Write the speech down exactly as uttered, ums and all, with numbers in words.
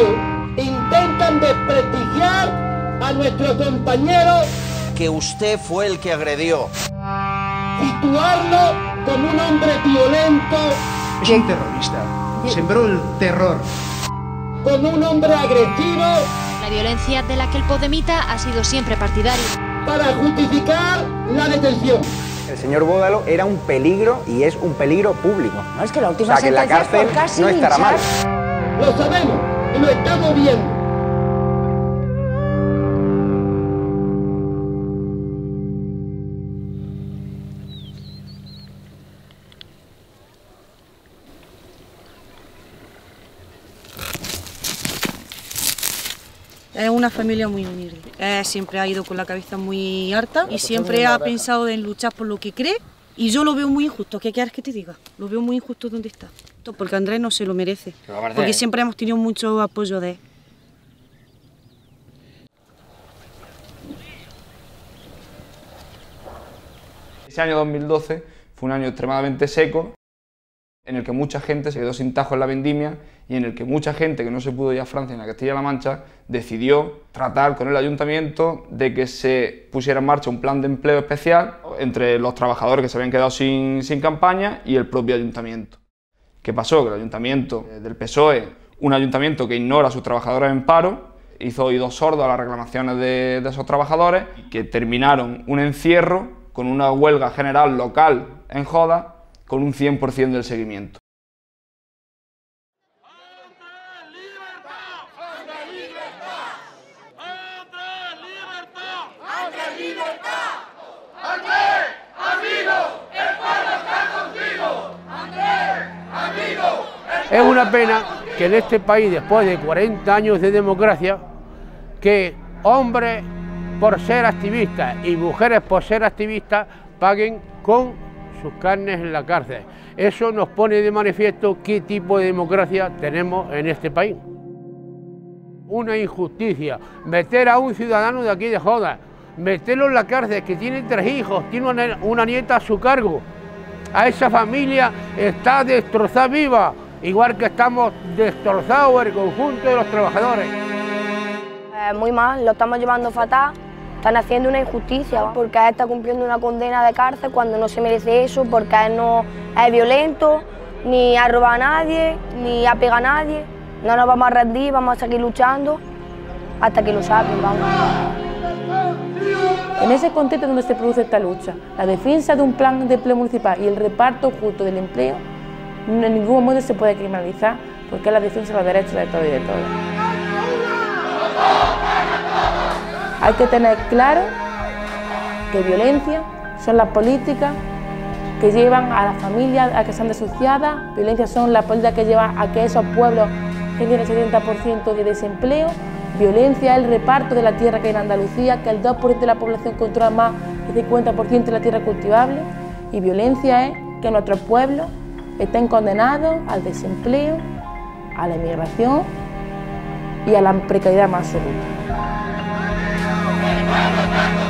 medios intentan desprestigiar a nuestro compañero, que usted fue el que agredió, situarlo como un hombre violento, es un terrorista, sembró el terror, como un hombre agresivo, la violencia de la que el podemita ha sido siempre partidario, para justificar la detención. El señor Bódalo era un peligro y es un peligro público. No, es que la última o sea, que la cárcel no estará mal. Lo sabemos y lo estamos viendo. Es una familia muy humilde. Eh, siempre ha ido con la cabeza muy harta y siempre ha pensado en luchar por lo que cree. Y yo lo veo muy injusto. ¿Qué quieres que te diga? Lo veo muy injusto donde está. Porque Andrés no se lo merece. Porque siempre hemos tenido mucho apoyo de él. Ese año dos mil doce fue un año extremadamente seco, en el que mucha gente se quedó sin tajo en la vendimia y en el que mucha gente que no se pudo ir a Francia ni a Castilla-La Mancha decidió tratar con el ayuntamiento de que se pusiera en marcha un plan de empleo especial entre los trabajadores que se habían quedado sin, sin campaña y el propio ayuntamiento. ¿Qué pasó? Que el ayuntamiento del P S O E, un ayuntamiento que ignora a sus trabajadores en paro, hizo oídos sordos a las reclamaciones de, de esos trabajadores, que terminaron un encierro con una huelga general local en Joda, con un cien por cien del seguimiento. Es una pena que en este país, después de cuarenta años de democracia, que hombres por ser activistas y mujeres por ser activistas paguen con sus carnes en la cárcel. Eso nos pone de manifiesto qué tipo de democracia tenemos en este país. Una injusticia, meter a un ciudadano de aquí de Joda, meterlo en la cárcel, que tiene tres hijos, tiene una, una nieta a su cargo. A esa familia está destrozada viva, igual que estamos destrozados el conjunto de los trabajadores. Eh, muy mal, lo estamos llevando fatal. Están haciendo una injusticia porque él está cumpliendo una condena de cárcel cuando no se merece eso, porque él no es violento, ni ha robado a nadie, ni ha pegado a nadie. No nos vamos a rendir, vamos a seguir luchando hasta que lo saquen, vamos. En ese contexto donde se produce esta lucha, la defensa de un plan de empleo municipal y el reparto justo del empleo, en ningún modo se puede criminalizar porque es la defensa de los derechos de todos y de todas. Hay que tener claro que violencia son las políticas que llevan a las familias a que sean desahuciadas, violencia son las políticas que llevan a que esos pueblos generen el setenta por ciento de desempleo, violencia es el reparto de la tierra que hay en Andalucía, que el dos por ciento de la población controla más del cincuenta por ciento de la tierra cultivable, y violencia es que nuestros pueblos estén condenados al desempleo, a la inmigración y a la precariedad más absoluta.